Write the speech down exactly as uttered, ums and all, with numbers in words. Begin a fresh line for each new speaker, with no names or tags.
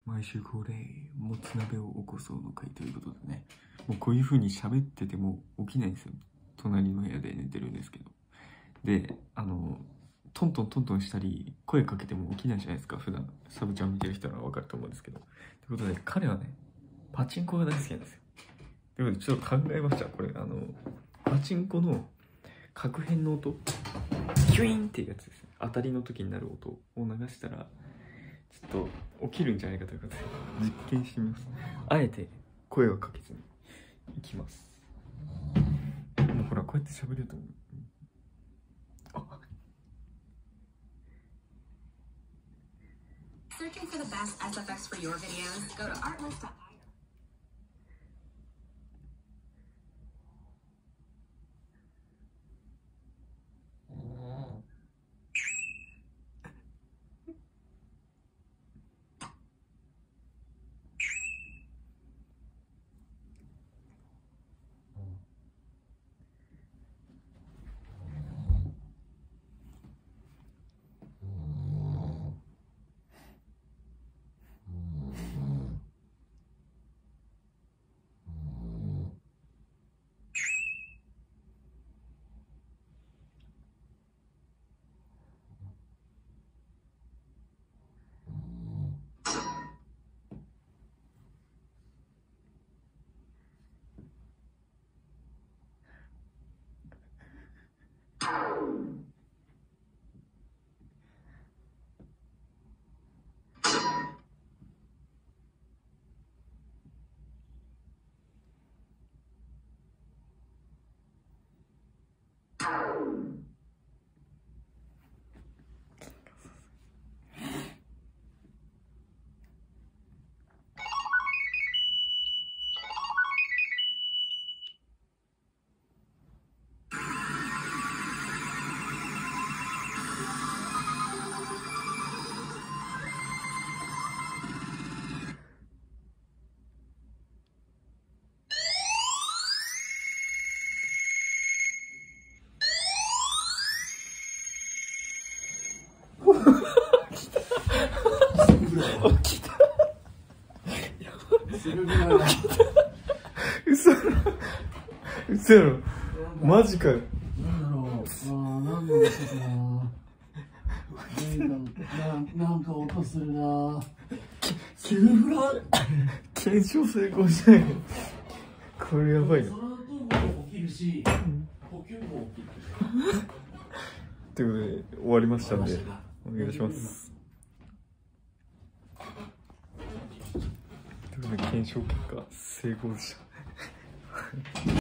毎週恒例、もつ鍋を起こそうの会ということでね、もうこういう風に喋ってても起きないんですよ。隣の部屋で寝てるんですけど。で、あの、トントントントンしたり、声かけても起きないじゃないですか、普段。サブちゃん見てる人ならわかると思うんですけど。ということで、彼はね、パチンコが大好きなんですよ。ということで、ちょっと考えました。これ、あの、パチンコの角変の音、キュイーンっていうやつですね。当たりの時になる音を流したら、ちょっと起きるんじゃないかということで、実験してみます。あえて声はかけずにいきます。もうほら、こうやって喋ると思う。
Searching for the best S F X for your videos, go to artlist dot i o. 起きた。嘘やろ。嘘やろ。マジかよ。
なんだろう。ああ、なんだろうな。なんか音するな。
急フラ検証成功しないの。これやばいな。
その後も起きるし、呼吸も起きる。
ということで終わりましたんでお願いします。ということで検証結果成功でした。